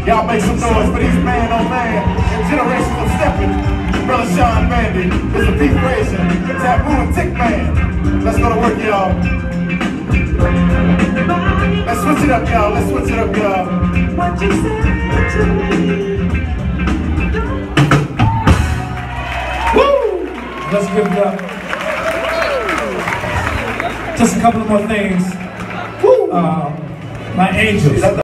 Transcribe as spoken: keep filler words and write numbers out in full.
Y'all make some noise for these man on man and generations of stepping. Brother Sean Bandy, Mister Pete Frazier, Taboo and Tick Man. Let's go to work, y'all. Let's switch it up, y'all. Let's switch it up, y'all. What you said to me. Woo! Let's give it up. Just a couple of more things. Woo! Uh, my angels.